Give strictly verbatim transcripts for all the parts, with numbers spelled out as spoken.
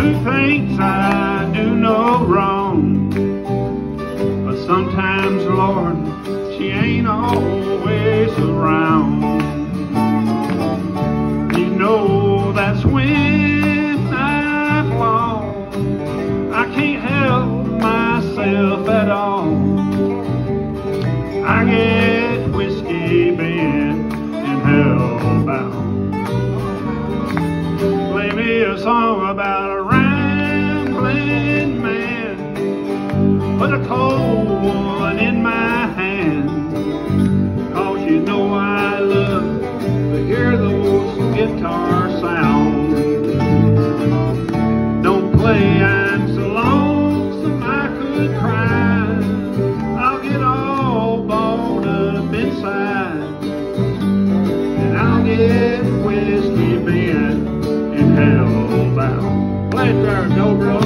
Truth thinks I do no wrong, but sometimes, Lord, she ain't always around. You know that's when I fall. I can't help myself at all. I get whiskey bent and hellbound. Play me a song about a rambling man, put a cold one in my hand, 'cause you know I love to hear those guitar sounds. Don't play I'm so lonesome I could cry. I'll get all balled up inside, and I'll get whiskey bent and hellbound. Play it there, dobro.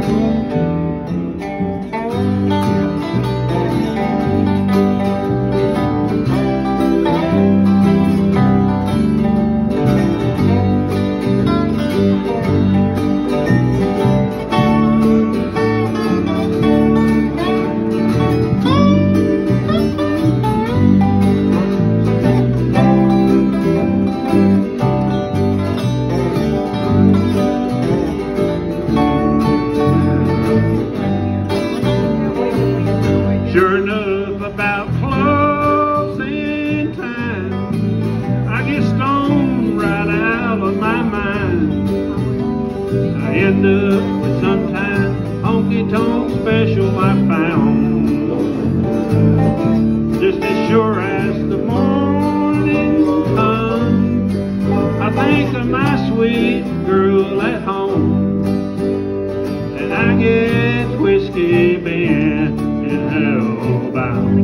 Sure enough, about closing time, I get stoned right out of my mind. I end up with some kind of honky-tonk special I found. Just as sure as the morning comes, I think of my sweet girl at home, and I get whiskey bent and hellbound.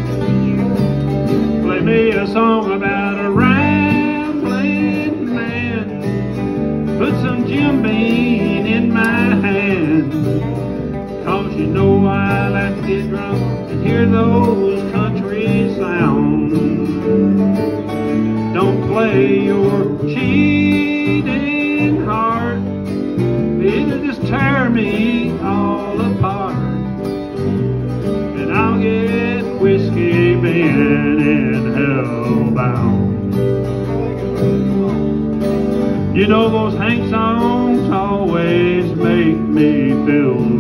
Play me a song about a rambling man, put some Jim Beam in my hand, 'cause you know I like to get drunk and hear those country sounds. Don't play your cheating heart, it'll just tear me all apart. I'll get whiskey bent and hellbound. You know those Hank songs always make me feel